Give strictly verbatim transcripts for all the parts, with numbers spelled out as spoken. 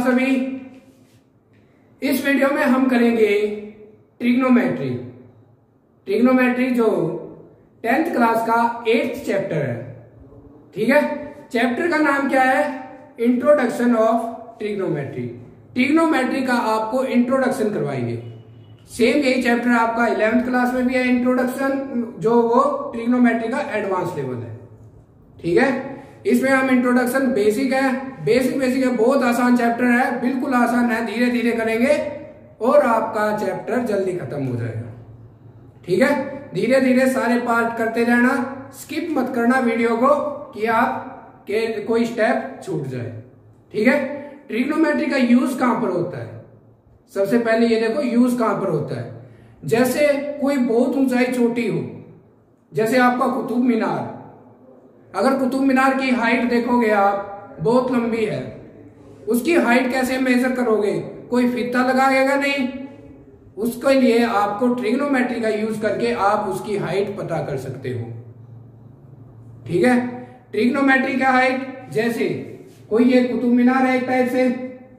सभी। इस वीडियो में हम करेंगे ट्रिग्नोमेट्री। ट्रिग्नोमेट्री जो टेंथ क्लास का एट्थ चैप्टर है, ठीक है। चैप्टर का नाम क्या है? Introduction of trigonometry. ट्रिग्नोमेट्री का आपको इंट्रोडक्शन करवाएंगे। सेम यही चैप्टर आपका इलेवेंथ क्लास में भी है, इंट्रोडक्शन, जो वो ट्रिग्नोमेट्री का एडवांस लेवल है, ठीक है। इसमें हम इंट्रोडक्शन बेसिक है, बेसिक बेसिक है, बहुत आसान चैप्टर है, बिल्कुल आसान है, धीरे धीरे करेंगे और आपका चैप्टर जल्दी खत्म हो जाएगा, ठीक है। धीरे धीरे सारे पार्ट करते रहना, स्किप मत करना वीडियो को कि आप के कोई स्टेप छूट जाए, ठीक है। ट्रिग्नोमेट्री का यूज कहां पर होता है? सबसे पहले ये देखो यूज कहां पर होता है। जैसे कोई बहुत ऊंचाई चोटी हो, जैसे आपका कुतुब मीनार, अगर कुतुब मीनार की हाइट देखोगे आप बहुत लंबी है, उसकी हाइट कैसे मेजर करोगे? कोई फीता लगाएगा नहीं, उसके लिए आपको ट्रिग्नोमेट्री का यूज करके आप उसकी हाइट पता कर सकते हो, ठीक है। ट्रिग्नोमेट्री का हाइट, जैसे कोई ये कुतुब मीनार है एक टाइप से,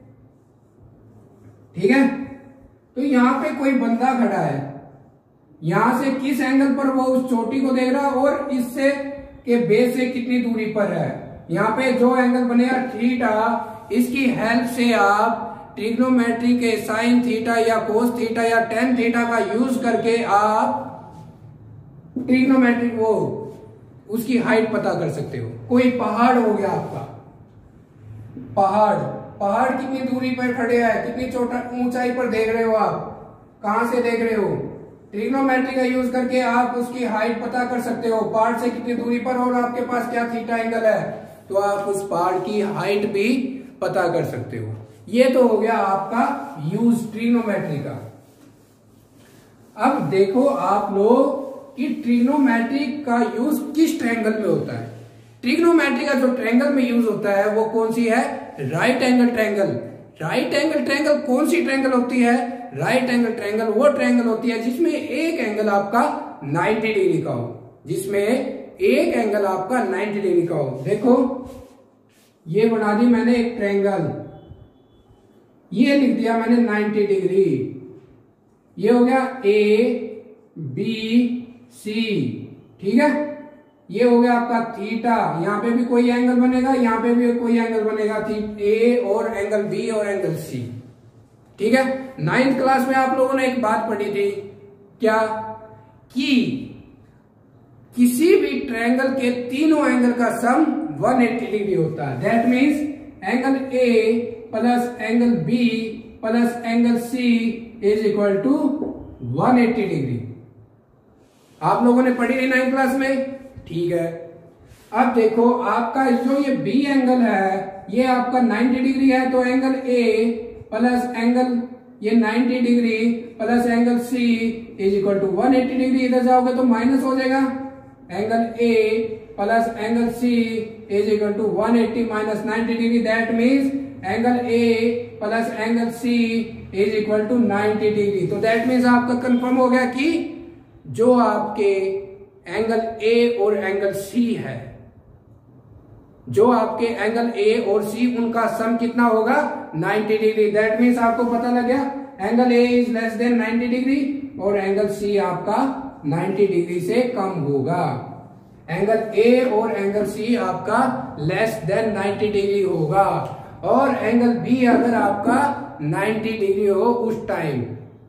ठीक है। तो यहां पे कोई बंदा खड़ा है, यहां से किस एंगल पर वो उस चोटी को देख रहा है और इससे के बेस से कितनी दूरी पर है, यहाँ पे जो एंगल बनेगा थीटा, इसकी हेल्प से आप ट्रिग्नोमेट्री के साइन थीटा या कोस थीटा या टेन थीटा का यूज करके आप ट्रिग्नोमेट्री वो उसकी हाइट पता कर सकते हो। कोई पहाड़ हो गया आपका, पहाड़ पहाड़ कितनी दूरी पर खड़े हैं, कितनी छोटा ऊंचाई पर देख रहे हो आप, कहां से देख रहे हो? ट्रिग्नोमेट्री का यूज करके आप उसकी हाइट पता कर सकते हो, पहाड़ से कितनी दूरी पर और आपके पास क्या थीटा एंगल है, तो आप उस पहाड़ की हाइट भी पता कर सकते हो। ये तो हो गया आपका यूज ट्रिग्नोमेट्री का। अब देखो आप लोग कि ट्रिग्नोमेट्री का यूज किस ट्रायंगल में होता है। ट्रिग्नोमेट्री का जो ट्रायंगल में यूज होता है वो कौन सी है? Right angle triangle. Right angle triangle कौन सी ट्रायंगल होती है? राइट एंगल ट्रायंगल वो ट्रायंगल होती है जिसमें एक एंगल आपका नब्बे डिग्री का हो, जिसमें एक एंगल आपका नब्बे डिग्री का हो। देखो ये बना दी मैंने एक ट्रायंगल, ये लिख दिया मैंने नब्बे डिग्री, ये हो गया ए बी सी, ठीक है। ये हो गया आपका थीटा, यहाँ पे भी कोई एंगल बनेगा, यहाँ पे भी कोई एंगल बनेगा, थी ए और एंगल बी और एंगल सी, ठीक है। नाइन्थ क्लास में आप लोगों ने एक बात पढ़ी थी, क्या? कि किसी भी ट्रायंगल के तीनों एंगल का सम एक सौ अस्सी डिग्री होता है। That means angle A plus angle B plus angle C is equal to एक सौ अस्सी डिग्री। आप लोगों ने पढ़ी थी नाइन्थ क्लास में, ठीक है। अब देखो आपका जो ये बी एंगल है ये आपका नब्बे डिग्री है, तो एंगल ए प्लस एंगल ये नब्बे degree plus angle C is equal to एक सौ अस्सी डिग्री। इधर जाओगे तो माइनस हो जाएगा, angle A plus angle C is equal to एक सौ अस्सी माइनस नब्बे degree. That means angle A plus angle C is equal to नब्बे डिग्री। तो दैट मीन्स आपका कंफर्म हो गया कि जो आपके एंगल ए और एंगल सी है, जो आपके एंगल ए और सी उनका सम कितना होगा? नब्बे डिग्री। दैट मीन्स आपको पता लग गया angle A is less than नब्बे डिग्री और एंगल सी आपका नब्बे डिग्री से कम होगा। एंगल ए और एंगल सी आपका लेस देन नब्बे डिग्री होगा और एंगल बी अगर आपका नब्बे डिग्री हो उस टाइम,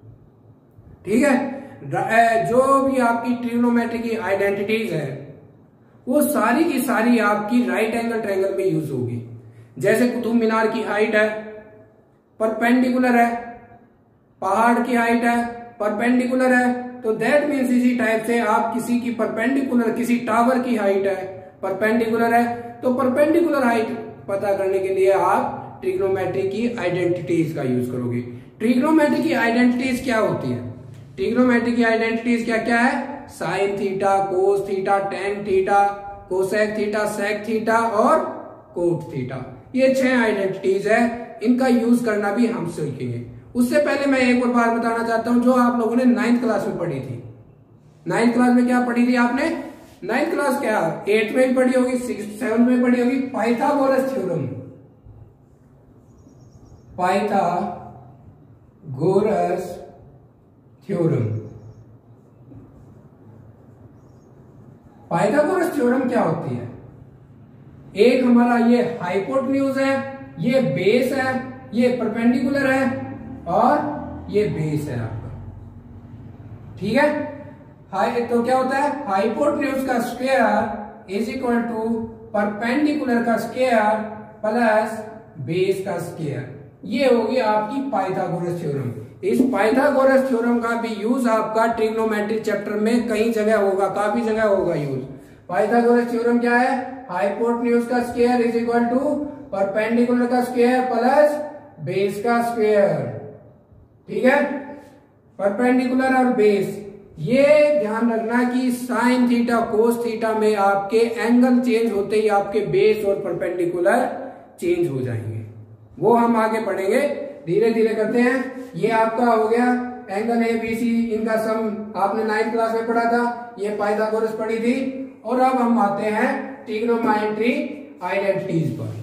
ठीक है। जो भी आपकी ट्रिग्नोमेट्री की आइडेंटिटीज है वो सारी की सारी आपकी राइट एंगल ट्रायंगल में यूज होगी। जैसे कुतुब मीनार की हाइट है परपेंडिकुलर है, पहाड़ की हाइट है परपेंडिकुलर है, तो दैट मीन्स इसी टाइप से आप किसी की परपेंडिकुलर, किसी टावर की हाइट है परपेंडिकुलर है, तो परपेंडिकुलर हाइट पता करने के लिए आप ट्रिग्नोमेट्री की आइडेंटिटीज का यूज करोगे। ट्रिग्नोमेट्री की आइडेंटिटीज क्या होती है? ट्रिग्नोमेट्री की आइडेंटिटीज क्या क्या है? Sine theta, cos theta, tan theta, cosec theta, sec theta और कोट थीटा, ये छह आइडेंटिटीज है। इनका यूज करना भी हम सीखेंगे। उससे पहले मैं एक और बात बताना चाहता हूं जो आप लोगों ने नाइन्थ क्लास में पढ़ी थी। नाइन्थ क्लास में क्या पढ़ी थी आपने? नाइन्थ क्लास क्या एट में भी पढ़ी होगी, सिक्स सेवन में पढ़ी होगी, Pythagoras theorem. Pythagoras theorem. Pythagoras theorem क्या होती है? एक हमारा ये हाइपोटेन्यूज है, ये बेस है, ये परपेंडिकुलर है और ये बेस है आपका। ठीक है, हाई तो क्या होता है? हाइपोटेन्यूज का square is equal to perpendicular का स्क्वायर प्लस बेस का स्क्वायर। ये होगी आपकी पाइथागोरस थ्योरम। इस पाइथागोरस थ्योरम का भी यूज आपका ट्रिग्नोमेट्रिक चैप्टर में कई जगह होगा, काफी जगह होगा यूज। पाइथागोरस थ्योरम क्या है? हाइपोटेन्यूज का square is equal to perpendicular का स्क्वायर प्लस बेस का स्क्वायर। ठीक है, परपेंडिकुलर और बेस। ये ध्यान रखना कि साइन थीटा कोस थीटा में आपके एंगल चेंज होते ही आपके बेस और परपेंडिकुलर चेंज हो जाएंगे। वो हम आगे पढ़ेंगे, धीरे धीरे करते हैं। ये आपका हो गया एंगल ए बी सी, इनका सम आपने नाइन्थ क्लास में पढ़ा था, ये पाइथागोरस पढ़ी थी। और अब हम आते हैं ट्रिग्नोमेट्री आइडेंटिटीज पर।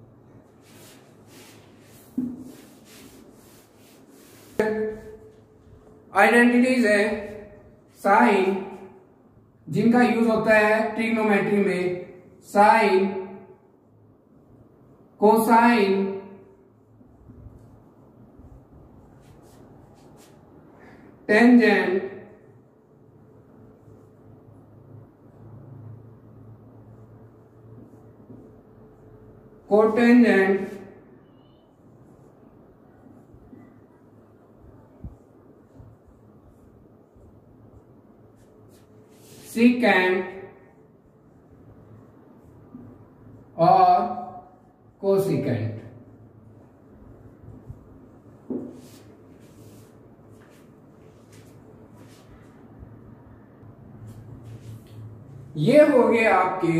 आइडेंटिटीज है साइन, जिनका यूज होता है ट्रिग्नोमेट्री में। Sine, cosine, tangent, cotangent, secant और कोसिकेंट। ये हो गए आपके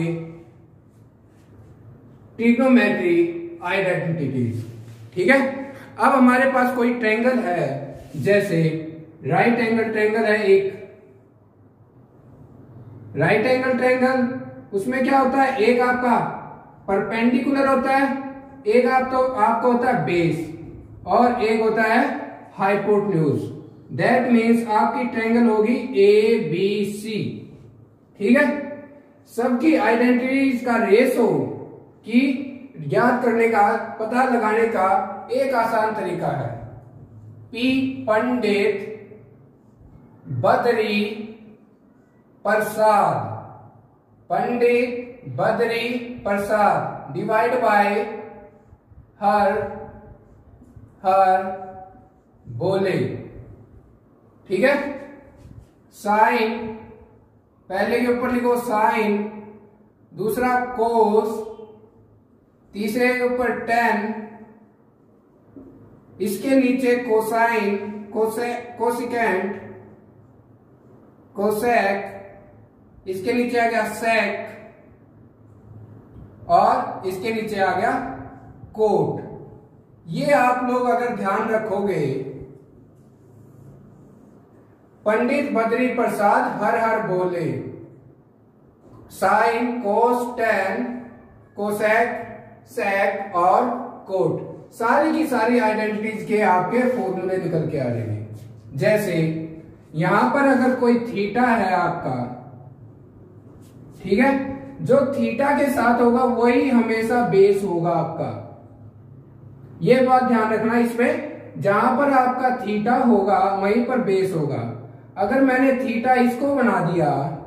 ट्रिग्नोमेट्री आइडेंटिटीज। ठीक है, अब हमारे पास कोई ट्रायंगल है, जैसे राइट एंगल ट्रायंगल है एक। राइट एंगल ट्रायंगल, उसमें क्या होता है? एक आपका परपेंडिकुलर होता है, एक आप तो आपका होता है बेस, और एक होता है हाइपोटेन्यूज। दैट मीन्स आपकी ट्रायंगल होगी ए बी सी। ठीक है, सबकी आइडेंटिटीज का रेशो की याद करने का, पता लगाने का एक आसान तरीका है। P Pandit Badri Prasad, Pandit Badri Prasad divide by हर हर बोले। ठीक है, साइन पहले के ऊपर लिखो साइन, दूसरा कोस, तीसरे के ऊपर टेन, इसके नीचे कोसाइन, कोसे कोसिकेंट, कोसेक, इसके नीचे आ गया सेक, और इसके नीचे आ गया कोट। ये आप लोग अगर ध्यान रखोगे, पंडित बद्री प्रसाद हर हर बोले, sine, cos, tan, cosec, sec और कोट, सारी की सारी आइडेंटिटीज के आपके फॉर्मूले निकल के आ जाएंगे। जैसे यहां पर अगर कोई थीटा है आपका, ठीक है, जो थीटा के साथ होगा वही हमेशा बेस होगा आपका। ये बात ध्यान रखना इसमें, जहां पर आपका थीटा होगा वहीं पर बेस होगा। अगर मैंने थीटा इसको बना दिया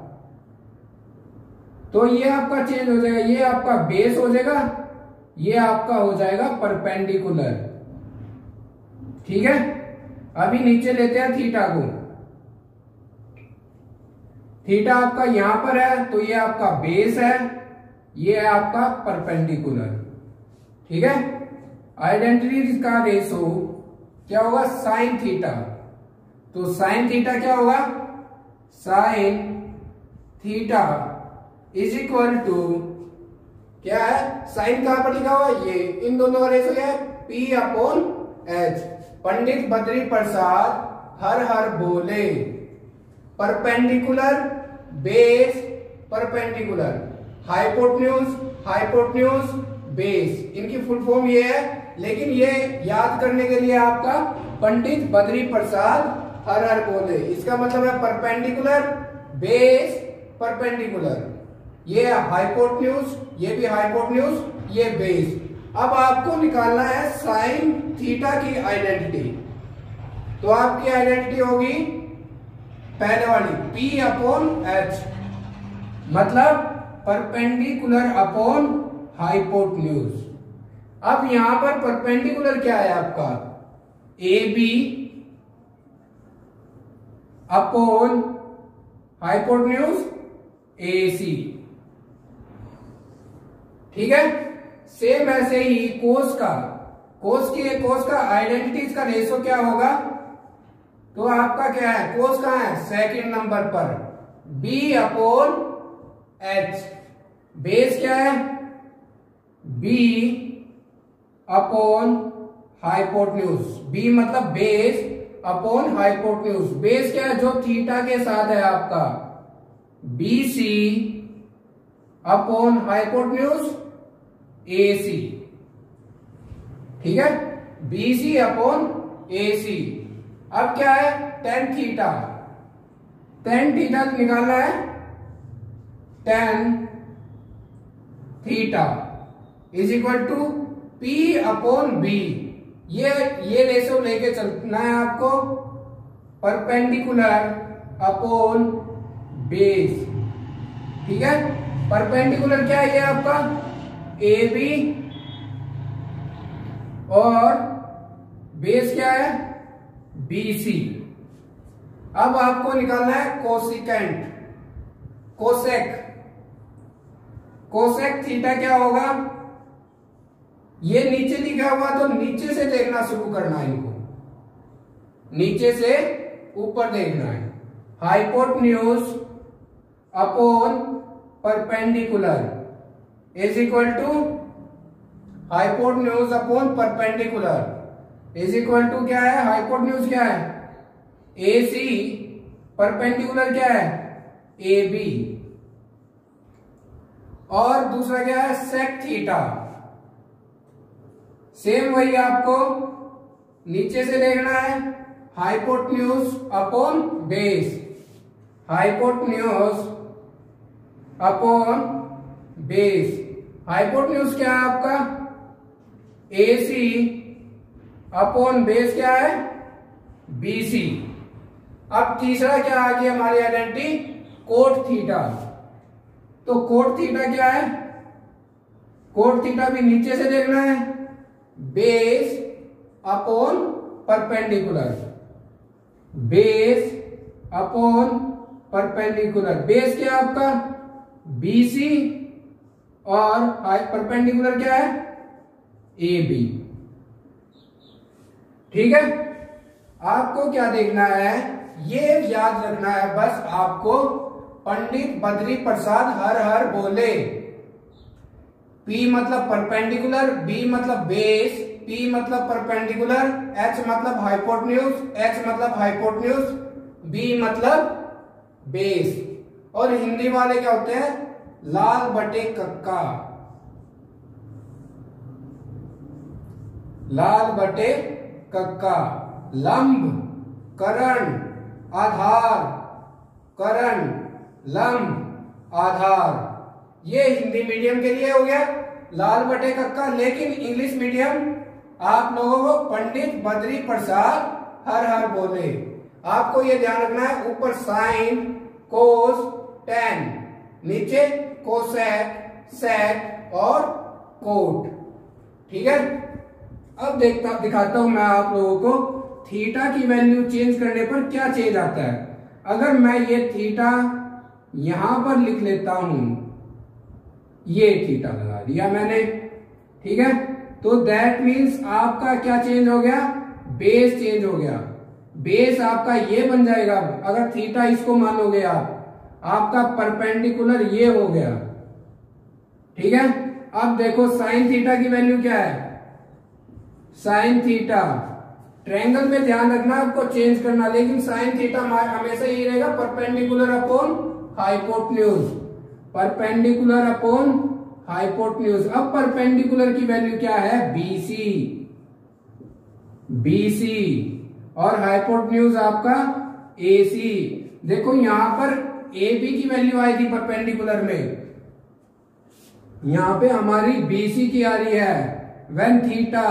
तो ये आपका चेंज हो जाएगा, ये आपका बेस हो जाएगा, ये आपका हो जाएगा परपेंडिकुलर। ठीक है, अभी नीचे लेते हैं थीटा को। थीटा आपका यहां पर है तो ये आपका बेस है, ये है आपका परपेंडिकुलर। ठीक है, आइडेंटिटीज का रेशो क्या होगा? Sine theta. तो साइन थीटा क्या होगा? Sine theta is equal to क्या है? साइन कहां पर लिखा हुआ है? ये इन दोनों का रेशो क्या है? P upon H. Pandit Badri Prasad हर हर बोले, perpendicular base perpendicular, hypotenuse hypotenuse base, इनकी फुल फॉर्म ये है लेकिन ये याद करने के लिए आपका पंडित बद्री प्रसाद हर हर बोले, इसका मतलब है परपेंडिकुलर बेस परपेंडिकुलर, ये हाइपोटेन्यूज, ये भी हाइपोटेन्यूज, ये बेस। अब आपको निकालना है साइन थीटा की आइडेंटिटी। तो आपकी आइडेंटिटी होगी पहले वाली P अपॉन एच, मतलब परपेंडिकुलर अपॉन हाइपोटेन्यूज। अब यहां पर परपेंडिकुलर क्या है आपका, A B upon hypotenuse A C, ठीक है। सेम ऐसे ही कोस का, कोस की कोस का आइडेंटिटीज का रेशो क्या होगा, तो आपका क्या है, कोस कहां है, सेकंड नंबर पर, बी अपॉन एच। बेस क्या है, बी अपॉन हाइपोटेन्यूज, बी मतलब बेस अपॉन हाइपोटेन्यूज। बेस क्या है, जो थीटा के साथ है आपका, B C upon hypotenuse A C, ठीक है, बी सी अपॉन ए सी। अब क्या है, टेन थीटा, टेन थीटा निकालना है, tan theta is equal to P upon B. ये ये रेशो लेके चलना है आपको, परपेंडिकुलर अपॉन बेस, ठीक है। परपेंडिकुलर क्या है ये आपका, ए बी, और बेस क्या है, बी सी। अब आपको निकालना है कोसिकेंट, कोसेक, कोसेक थीटा क्या होगा, ये नीचे लिखा हुआ तो नीचे से देखना शुरू करना है इनको, नीचे से ऊपर देखना है। Hypotenuse upon perpendicular is equal to, hypotenuse upon perpendicular is equal to क्या है, हाइपोटेन्यूज क्या है, ए सी, परपेंडिकुलर क्या है, ए बी, और दूसरा क्या है, सेक थीटा। सेम वही आपको नीचे से देखना है, hypotenuse upon base, hypotenuse upon base. Hypotenuse क्या है आपका, ए सी अपॉन बेस क्या है, बी सी। अब तीसरा क्या आ गया हमारी आइडेंटिटी, कोट थीटा। तो कोट थीटा क्या है, कोट थीटा भी नीचे से देखना है, base upon perpendicular, base upon perpendicular. Base क्या है आपका, बी सी, और परपेंडिकुलर क्या है, ए बी, ठीक है। आपको क्या देखना है, ये याद रखना है बस आपको, पंडित बद्री प्रसाद हर हर बोले। P मतलब परपेंडिकुलर, B मतलब बेस, P मतलब परपेंडिकुलर, H मतलब हाइपोटेन्यूज, H मतलब हाइपोटेन्यूज, B मतलब बेस। और हिंदी वाले क्या होते हैं, लाल बटे कक्का, लाल बटे कक्का, लंब, करण, आधार, करण, लंब, आधार। ये हिंदी मीडियम के लिए हो गया लाल बटे कक्का, लेकिन इंग्लिश मीडियम आप लोगों को पंडित बद्री प्रसाद हर हर बोले। आपको ये ध्यान रखना है, ऊपर साइन, कोस, टेन, नीचे कोसेक, सेक और कोट, ठीक है। अब देखता दिखाता हूं मैं आप लोगों को थीटा की वैल्यू चेंज करने पर क्या चेंज आता है। अगर मैं ये थीटा यहां पर लिख लेता हूं, ये थीटा लगा दिया मैंने, ठीक है, तो दैट मीन्स आपका क्या चेंज हो गया, बेस चेंज हो गया। बेस आपका ये बन जाएगा, अगर थीटा इसको मानोगे आप, आपका परपेंडिकुलर ये हो गया, ठीक है। अब देखो साइन थीटा की वैल्यू क्या है, साइन थीटा, ट्रायंगल में ध्यान रखना आपको चेंज करना, लेकिन साइन थीटा हमेशा ये रहेगा perpendicular upon hypotenuse, perpendicular upon hypotenuse. अब परपेंडिकुलर की वैल्यू क्या है, बीसी, बी सी और हाइपोटेन्यूज आपका ए सी। देखो यहां पर ए बी की वैल्यू आई थी परपेंडिकुलर में, यहां पे हमारी बी सी की आ रही है when theta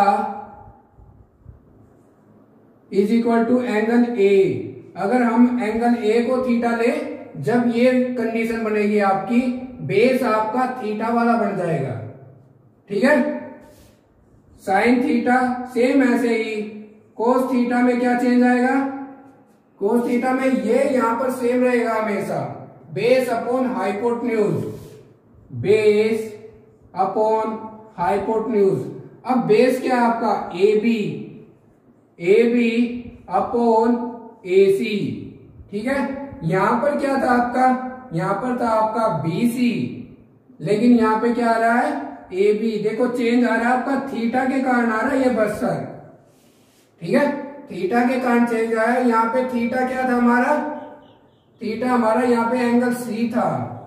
is equal to angle A. अगर हम एंगल ए को थीटा ले, जब ये कंडीशन बनेगी आपकी, बेस आपका थीटा वाला बन जाएगा। ठीक है, साइन थीटा सेम ऐसे ही, कोस थीटा में क्या चेंज आएगा, कोस थीटा में ये यहां पर सेम रहेगा हमेशा, base upon hypotenuse, base upon hypotenuse. अब बेस क्या है आपका A B, A B upon A C. ठीक है, यहां पर क्या था आपका, यहां पर था आपका बी सी, लेकिन यहां पे क्या आ रहा है ए बी। देखो चेंज आ रहा है आपका, थीटा के कारण आ रहा है ये बस सर। ठीक है, थीटा के कारण चेंज आया है। यहां पे थीटा क्या था हमारा, थीटा हमारा यहाँ पे एंगल सी था,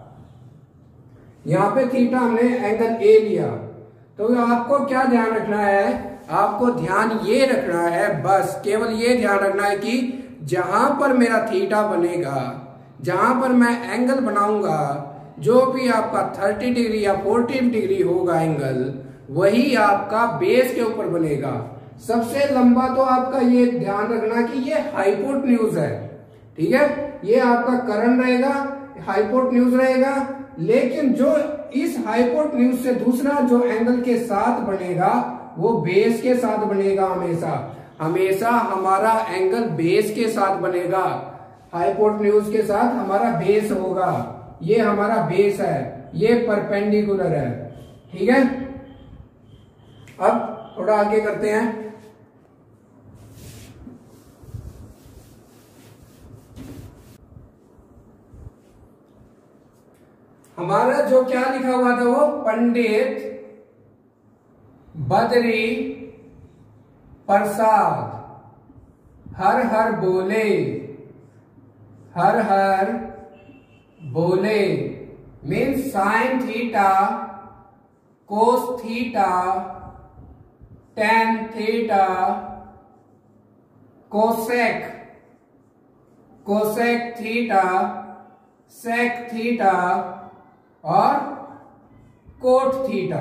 यहां पे थीटा हमने एंगल ए लिया। तो आपको क्या ध्यान रखना है, आपको ध्यान ये रखना है, बस केवल ये ध्यान रखना है कि जहां पर मेरा थीटा बनेगा, जहां पर मैं एंगल बनाऊंगा, जो भी आपका तीस डिग्री या चालीस डिग्री होगा एंगल, वही आपका बेस के ऊपर बनेगा। सबसे लंबा तो आपका ये ध्यान रखना कि ये हाइपोटेन्यूज है। ठीक है, ये आपका कर्ण रहेगा, हाइपोटेन्यूज रहेगा, लेकिन जो इस हाइपोटेन्यूज से दूसरा जो एंगल के साथ बनेगा वो बेस के साथ बनेगा। हमेशा हमेशा हमारा एंगल बेस के साथ बनेगा, हाइपोटेन्यूज के साथ हमारा बेस होगा। ये हमारा बेस है, ये परपेंडिकुलर है। ठीक है, अब थोड़ा आगे करते हैं। हमारा जो क्या लिखा हुआ था वो पंडित बद्री प्रसाद हर हर बोले, हर हर बोले means sine theta, cos theta, tan theta, cosec, cosec theta, sec theta और कोट थीटा।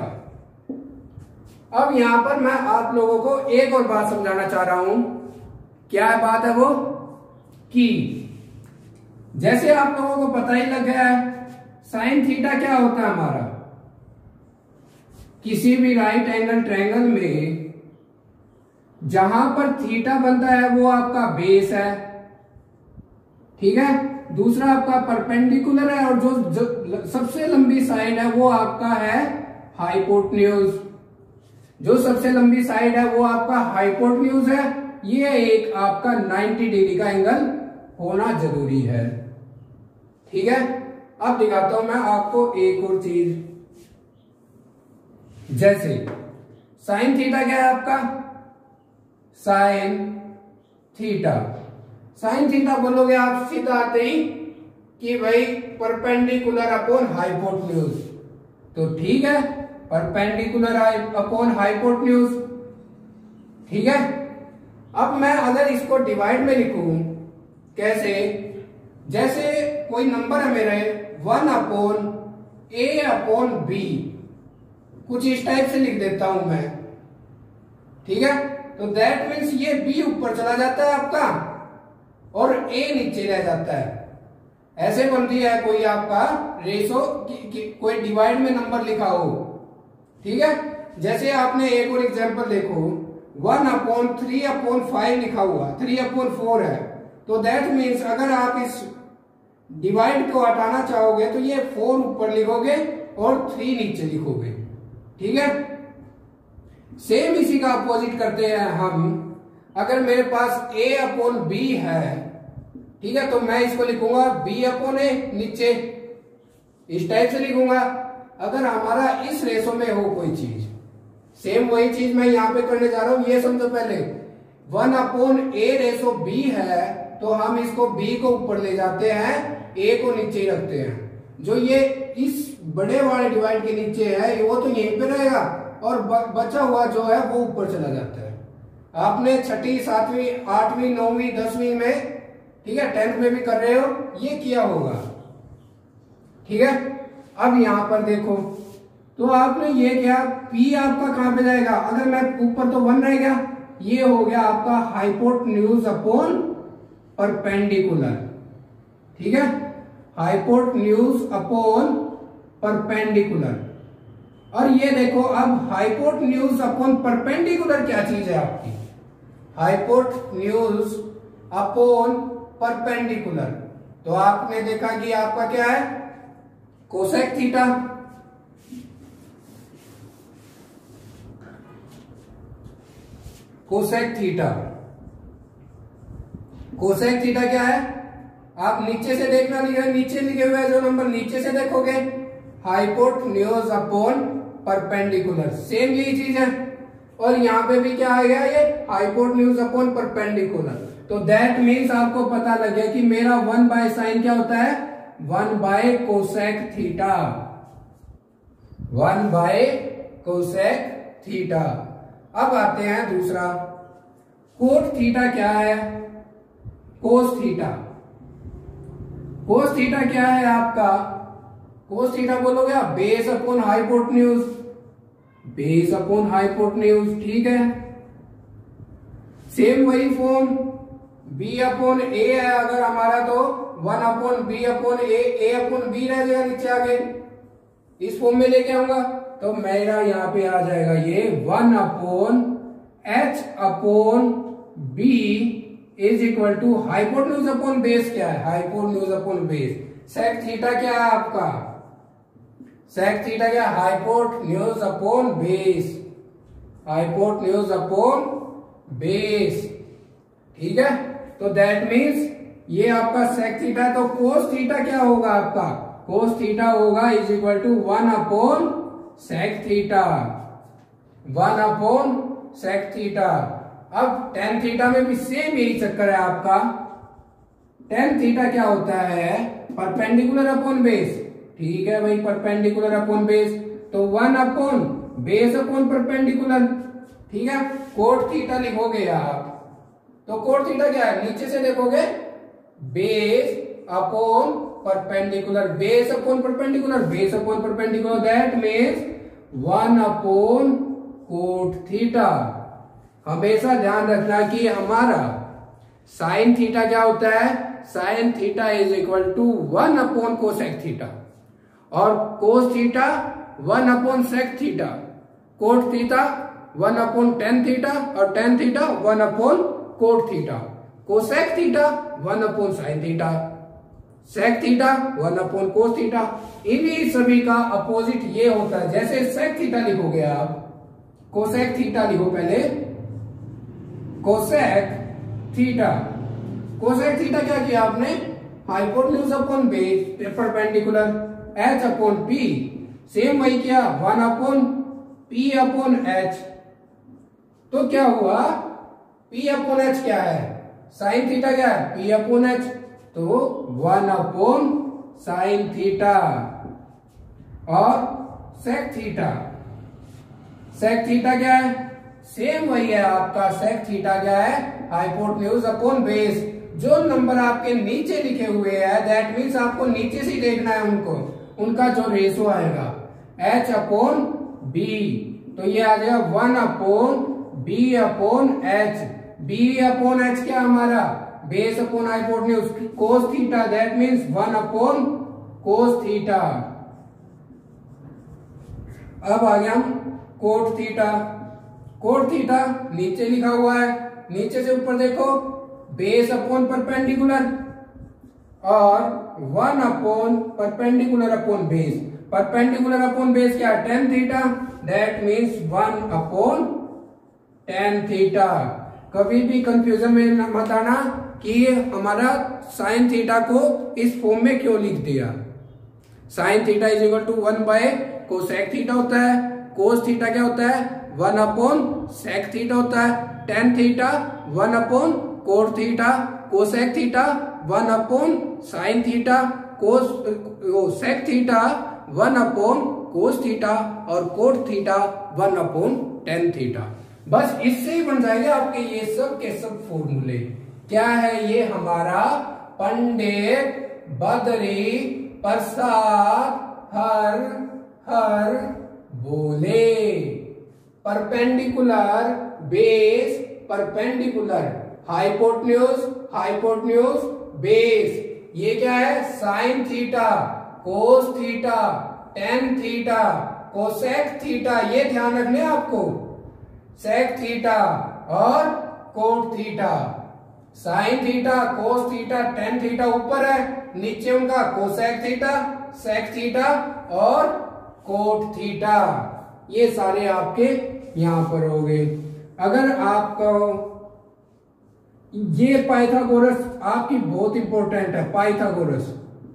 अब यहां पर मैं आप लोगों को एक और बात समझाना चाह रहा हूं। क्या बात है वो, कि जैसे आप लोगों को पता ही लग गया है साइन थीटा क्या होता है हमारा, किसी भी राइट एंगल ट्रायंगल में जहां पर थीटा बनता है वो आपका बेस है। ठीक है, दूसरा आपका परपेंडिकुलर है, और जो, जो सबसे लंबी साइड है वो आपका है हाइपोटेन्यूज। जो सबसे लंबी साइड है वो आपका हाइपोटेन्यूज है। ये एक आपका नब्बे डिग्री का एंगल होना जरूरी है। ठीक है, अब दिखाता हूं मैं आपको एक और चीज। जैसे साइन थीटा क्या है आपका, साइन थीटा, साइन थीटा बोलोगे आप सीधा आते ही कि भाई परपेंडिकुलर अपॉन हाइपोटेन्यूज। तो ठीक है, परपेंडिकुलर अपॉन हाइपोटेन्यूज। ठीक है, अब मैं अगर इसको डिवाइड में लिखूं, कैसे, जैसे कोई नंबर है मेरे one upon A upon B, कुछ इस टाइप से लिख देता हूं मैं। ठीक है, तो दैट मीन्स ये बी ऊपर चला जाता है आपका और ए नीचे रह जाता है। ऐसे बनती है कोई आपका रेशो कि, कि कोई डिवाइड में नंबर लिखा हो। ठीक है, जैसे आपने एक और एग्जांपल देखो, one upon three upon five लिखा हुआ, थ्री अपॉन फोर है, तो दैट मीन्स अगर आप इस डिवाइड को हटाना चाहोगे तो ये फोर ऊपर लिखोगे और थ्री नीचे लिखोगे। ठीक है, सेम इसी का अपोजिट करते हैं हम। अगर मेरे पास ए अपॉन बी है, ठीक है, तो मैं इसको लिखूंगा बी अपॉन ए, नीचे इस टाइप से लिखूंगा। अगर हमारा इस रेशो में हो कोई चीज, सेम वही चीज मैं यहां पे करने जा रहा हूं। ये समझो पहले, one upon A ratio B है, तो हम इसको बी को ऊपर ले जाते हैं, ए को नीचे ही रखते हैं। जो ये इस बड़े वाले डिवाइड के नीचे है वो तो यहीं पे रहेगा, और बचा हुआ जो है वो ऊपर चला जाता है। आपने छठी सातवीं आठवीं नौवीं दसवीं में, ठीक है, टेंथ में भी कर रहे हो, ये किया होगा। ठीक है, अब यहां पर देखो तो आपने ये क्या, P आपका कहां पे जाएगा, अगर मैं ऊपर तो वन रह गया, ये हो गया आपका हाइपोटेन्यूज अपॉन परपेंडिकुलर। ठीक है, हाइपोटेन्यूज अपॉन परपेंडिकुलर। और ये देखो अब हाइपोटेन्यूज अपॉन परपेंडिकुलर क्या चीज है आपकी, हाइपोटेन्यूज अपॉन परपेंडिकुलर। तो आपने देखा कि आपका क्या है, cosec theta. Cosec theta, cosec theta क्या है, आप नीचे से देखना, नीचे लिखे हुए जो नंबर नीचे से देखोगे, हाइपोटेन्यूज अपॉन परपेंडिकुलर, सेम यही चीज है। और यहां पे भी क्या आ गया, ये हाइपोटेन्यूज अपॉन परपेंडिकुलर। तो दैट मीन्स आपको पता लग गया कि मेरा वन बाय साइन क्या होता है, one by cosec theta, one by cosec theta. अब आते हैं दूसरा, कोट थीटा क्या है, कोस थीटा। कोस थीटा क्या है आपका, कोस थीटा बोलोगे आप, base upon hypotenuse, base upon hypotenuse. ठीक है, सेम वही फॉर्म, बी अपॉन ए है अगर हमारा, तो one upon B upon A, A upon B रह जाएगा नीचे आगे, इस फॉर्म में लेके आऊंगा तो मेरा यहां पे आ जाएगा ये one upon H upon B is equal to hypotenuse upon base क्या है, hypotenuse upon base. Sec theta क्या है आपका, सेक थीटा क्या, hypotenuse upon base, hypotenuse upon base. ठीक है, तो दैट मीन्स ये आपका सेक थीटा। तो कोस थीटा क्या होगा आपका, कोस थीटा होगा is equal to one upon sec theta, one upon sec theta. अब टेन थीटा में भी सेम यही चक्कर है आपका, टेन थीटा क्या होता है, परपेंडिकुलर अपॉन बेस। ठीक है भाई, परपेंडिकुलर अपॉन बेस, तो one upon base upon perpendicular. ठीक है, कोट थीटा लिखोगे आप, तो कोट थीटा क्या है, नीचे से देखोगे base upon perpendicular, base upon perpendicular, base upon perpendicular, that means one upon cot theta. हमेशा ध्यान रखना कि हमारा साइन थीटा क्या होता है, sine theta is equal to one upon cosec theta, और cos theta one upon sec theta, cot theta one upon tan theta, और tan theta one upon cot theta, cosec theta one upon sine theta, sec theta one upon cos theta. इन्हीं सभी का opposite ये होता है, जैसे sec theta लिखोगे आप, कोसेक थीटा लिखो पहले, कोसेक थीटा, कोसेक थीटा क्या किया आपने, hypotenuse upon base perpendicular, H upon P, same वही किया, one upon P upon H. तो क्या हुआ, पी अपॉन एच क्या है, साइन थीटा क्या है, पी अपॉन एच, तो वन अपॉन साइन थीटा। और सेक थीटा, सेक थीटा क्या है, सेम वही है आपका, सेक थीटा क्या है, हाइपोटेन्यूज अपॉन बेस। जो नंबर आपके नीचे लिखे हुए हैं दैट मीन्स आपको नीचे से देखना है उनको, उनका जो रेशो आएगा एच अपॉन बी, तो ये आ जाएगा one upon B upon H, B upon H क्या हमारा, base upon hypotenuse, cos theta, that means one upon cos theta. अब आ गया कोट थीटा, कोट थीटा नीचे लिखा हुआ है, नीचे से ऊपर देखो, बेस अपॉन परपेंडिकुलर और one upon perpendicular upon base, perpendicular upon base क्या, tan theta, that means one upon tan theta. कभी भी कंफ्यूजन में मत आना कि हमारा साइन थीटा को इस फॉर्म में क्यों लिख दिया। Sine theta is equal to one by cosec theta होता है, कोस थीटा क्या होता है, वन अपॉन सेक थीटा होता है, tan theta one upon cot theta, cosec theta one upon sine theta, cos sec theta one upon cos theta, और cot theta one upon tan theta. बस इससे ही बन जाएंगे आपके ये सब के सब फॉर्मूले। क्या है ये हमारा पंडित बद्री प्रसाद हर हर बोले। Perpendicular base perpendicular, hypotenuse hypotenuse base. ये क्या है sine theta cos theta tan theta cosec theta, ये ध्यान रखने आपको। सेक थीटा और cot theta. Sine theta cos theta tan theta ऊपर है, नीचे उनका कोसेक थीटा सेक थीटा और कोट थीटा, ये सारे आपके यहां पर हो गए। अगर आपको ये पाइथागोरस आपकी बहुत इंपॉर्टेंट है, पाइथागोरस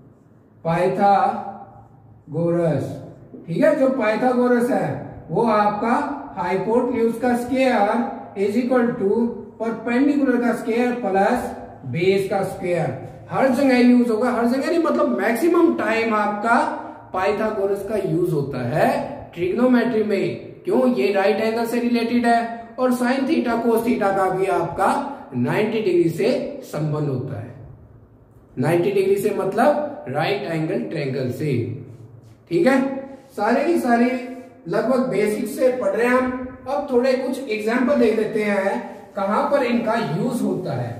पाइथागोरस ठीक है। जो पाइथागोरस है वो आपका हाइपोटेन्यूज का square is equal to perpendicular का स्क्वायर प्लस बेस का स्क्वायर। हर जगह यूज होगा, हर जगह नहीं मतलब मैक्सिमम टाइम आपका पाइथागोरस का यूज होता है ट्रिग्नोमेट्री में। क्यों? ये राइट एंगल से रिलेटेड है और साइन थीटा कोस थीटा का भी आपका नब्बे डिग्री से संबंध होता है। नब्बे डिग्री से मतलब राइट एंगल ट्रायंगल से। ठीक है, सारे की सारे लगभग बेसिक से पढ़ रहे हैं हम। अब थोड़े कुछ एग्जाम्पल देख लेते हैं कहां पर इनका यूज होता है।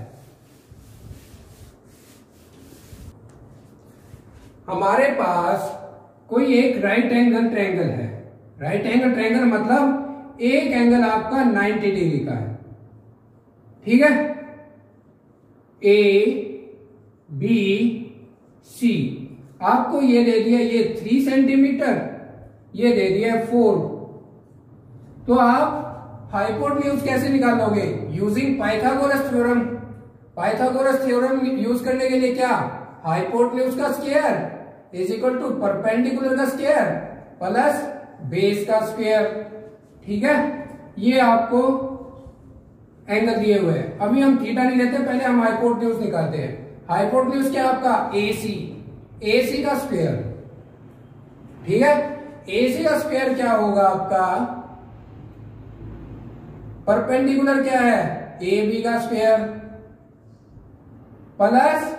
हमारे पास कोई एक राइट एंगल ट्रायंगल है। राइट एंगल ट्रायंगल मतलब एक एंगल आपका नब्बे डिग्री का है। ठीक है, ए बी सी आपको ये दे दिया, ये थ्री सेंटीमीटर, ये दे दिया फोर। तो आप हाइपोटेन्यूज कैसे निकालोगे? Using Pythagoras theorem. Pythagoras theorem use करने के लिए क्या, हाइपोटेन्यूज का square is equal to perpendicular का स्क्वायर प्लस बेस का स्क्वायर। ठीक है, ये आपको एंगल दिए हुए हैं। अभी हम थीटा नहीं लेते, पहले हम हाइपोटेन्यूज निकालते हैं। हाइपोटेन्यूज क्या आपका एसी, एसी का स्क्वायर। ठीक है, एसी का स्क्वायर क्या होगा आपका, परपेंडिकुलर क्या है ए बी का स्क्वायर प्लस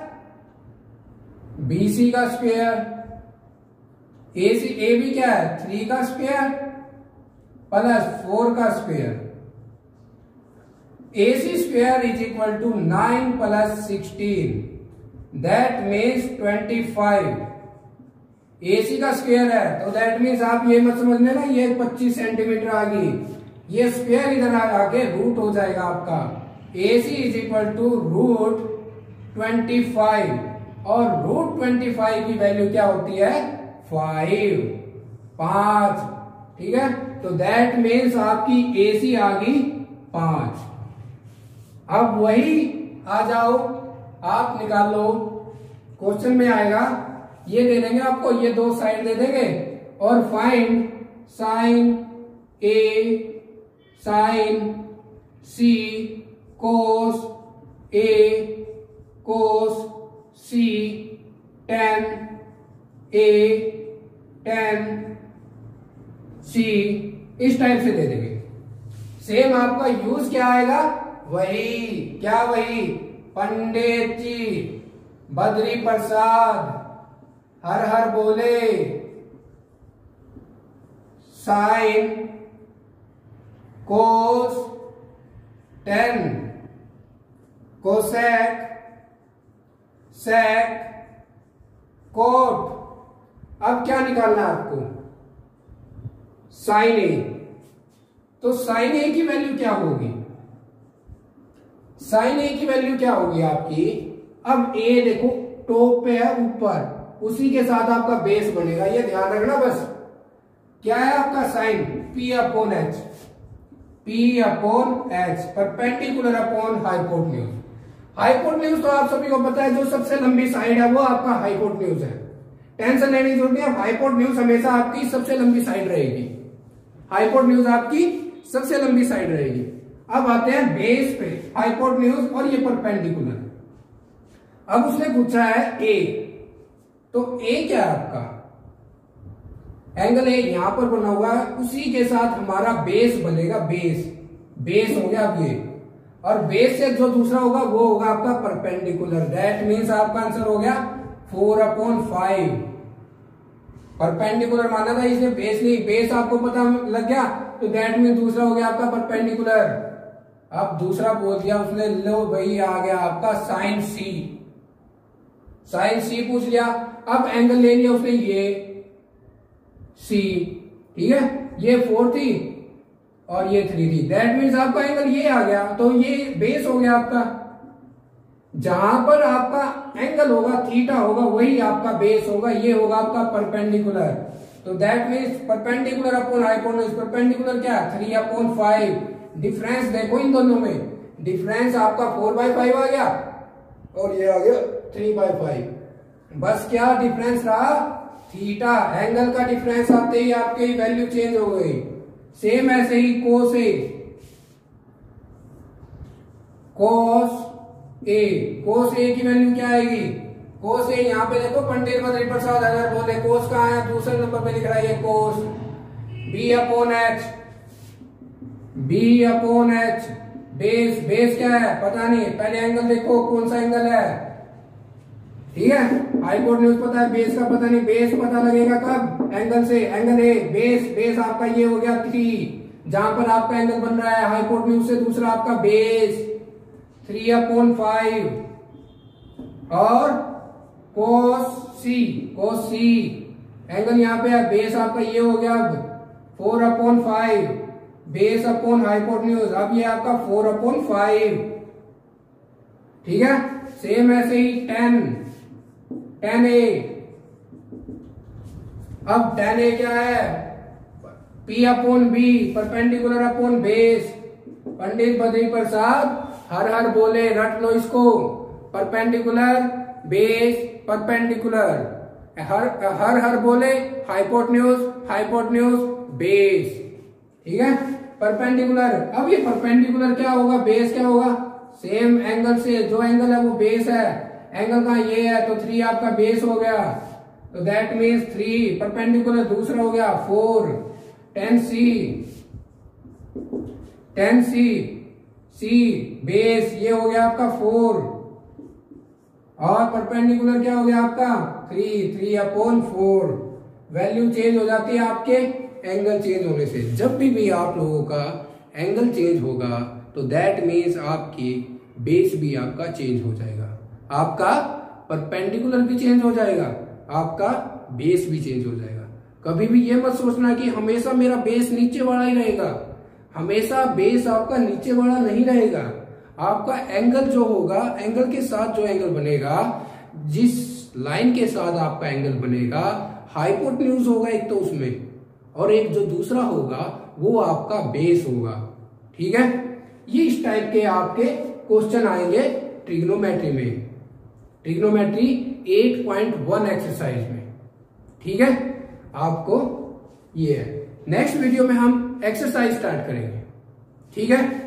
बीसी का स्क्वायर। एसी ए बी क्या है थ्री का स्क्वायर प्लस फोर का square. AC square is equal to nine plus sixteen, that means twenty five. AC का स्क्वायर है तो दैट मीन्स आप ये मत समझ लेना ये पच्चीस सेंटीमीटर आ गई, ये स्क्वायर इधर आके रूट हो जाएगा आपका। AC is equal to root twenty five और रूट ट्वेंटी फाइव की वैल्यू क्या होती है फाइव, पांच। ठीक है, तो दैट मीन्स आपकी एसी आ गई पांच। अब वही आ जाओ आप निकाल लो, क्वेश्चन में आएगा ये दे देंगे आपको, ये दो साइड दे देंगे और find sine A sine C cos A cos C tan A tan C, इस टाइप से दे देंगे। सेम आपका यूज क्या आएगा, वही क्या, वही पंडित जी बद्री प्रसाद हर हर बोले sine cos tan cosec sec cot. अब क्या निकालना है आपको, साइन ए। तो साइन ए की वैल्यू क्या होगी, साइन ए की वैल्यू क्या होगी आपकी, अब ए देखो टॉप पे है ऊपर, उसी के साथ आपका बेस बनेगा, ये ध्यान रखना बस। क्या है आपका sine P upon H, P upon H perpendicular upon hypotenuse. Hypotenuse तो आप सभी को पता है, जो सबसे लंबी साइड है वो आपका हाइपोटेन्यूज है। टेंशन लेने की जरूरत नहीं है, हाइपोटेन्यूज हमेशा आपकी सबसे लंबी साइड रहेगी। हाइपोटेन्यूज आपकी सबसे लंबी साइड रहेगी। अब आते हैं बेस पे, हाइपोटेन्यूज और ये परपेंडिकुलर। अब उसने पूछा है ए, तो ए क्या है आपका, एंगल ए यहां पर बना हुआ है, उसी के साथ हमारा बेस बनेगा, बेस बेस हो गया अब ये, और बेस से जो दूसरा होगा वो होगा आपका परपेंडिकुलर। दैट मीन्स आपका आंसर हो गया फोर अपॉन फाइव। परपेंडिकुलर माना था इसने, बेस नहीं। बेस आपको पता लग गया तो दैट मीन्स दूसरा हो गया आपका परपेंडिकुलर। अब दूसरा बोल दिया उसने, लो भाई आ गया आपका साइन सी। साइन सी पूछ लिया। अब एंगल ले लिया उसने ये सी, ठीक है, ये फोर थी और ये थ्री थी। दैट मीन्स आपका एंगल ये आ गया, तो ये बेस हो गया आपका। जहां पर आपका एंगल होगा थीटा होगा वही आपका बेस होगा, ये होगा आपका परपेंडिकुलर। तो that means perpendicular upon hypotenuse. Perpendicular क्या, थ्री अपॉन फाइव। डिफरेंस देखो इन दोनों में, डिफरेंस आपका फोर बाई फाइव आ गया और ये आ गया थ्री बाई फाइव। बस क्या डिफरेंस रहा, थीटा। एंगल का डिफरेंस आते ही आपकी वैल्यू चेंज हो गई। सेम ऐसे ही कोस ए, कोस ए, कोस ए की वैल्यू क्या आएगी, कोस ए यहाँ पे देखो पंडित मदरी प्रसाद अगर बोले कोस कहाँ है, दूसरे नंबर पे लिख रहा है ये cos. B upon H, B upon H. Base, base क्या है पता नहीं, पहले एंगल देखो कौन सा एंगल है, ठीक है। हाइपोटेन्यूज पता है, बेस का पता नहीं। बेस पता लगेगा कब, एंगल से। एंगल ए, बेस, बेस आपका ये हो गया थ्री, जहां पर आपका एंगल बन रहा है हाइपोटेन्यूज से दूसरा आपका बेस थ्री अपॉन फाइव। और कोस सी, कोस सी एंगल यहाँ पे है, बेस आपका ये हो गया अब four upon five, base upon hypotenuse. अब ये आपका फोर अपॉन फाइव, ठीक है। सेम ऐसे ही टेन, टेन ए। अब टेन ए क्या है, P upon B, perpendicular upon base. Pandit Badri Prasad हर हर बोले, रट लो इसको। परपेंडिकुलर बेस परपेंडिकुलर, हर हर हर बोले हाइपोटेन्यूज हाइपोटेन्यूज बेस, ठीक है। परपेंडिकुलर, अब ये परपेंडिकुलर क्या होगा, बेस क्या होगा, सेम एंगल से जो एंगल है वो बेस है। एंगल का ये है तो थ्री आपका बेस हो गया, तो दैट मीन्स थ्री। परपेंडिकुलर दूसरा हो गया four. Tan C, tan C, C base ये हो गया आपका फोर, और परपेंडिकुलर क्या हो गया आपका three, three upon four. Value change हो जाती है आपके एंगल चेंज होने से। जब भी भी आप लोगों का एंगल चेंज होगा तो दैट मीन्स आपकी बेस भी आपका चेंज हो जाएगा, आपका परपेंडिकुलर भी चेंज हो जाएगा, आपका बेस भी चेंज हो जाएगा। कभी भी ये मत सोचना कि हमेशा मेरा बेस नीचे वाला ही रहेगा, हमेशा बेस आपका नीचे वाला नहीं रहेगा। आपका एंगल जो होगा, एंगल के साथ जो एंगल बनेगा, जिस लाइन के साथ आपका एंगल बनेगा, हाइपोटेन्यूज होगा एक तो उसमें, और एक जो दूसरा होगा वो आपका बेस होगा, ठीक है। ये इस टाइप के आपके क्वेश्चन आएंगे ट्रिग्नोमेट्री में, trigonometry eight point one exercise में, ठीक है। आपको ये है, नेक्स्ट वीडियो में हम एक्सरसाइज स्टार्ट करेंगे, ठीक है।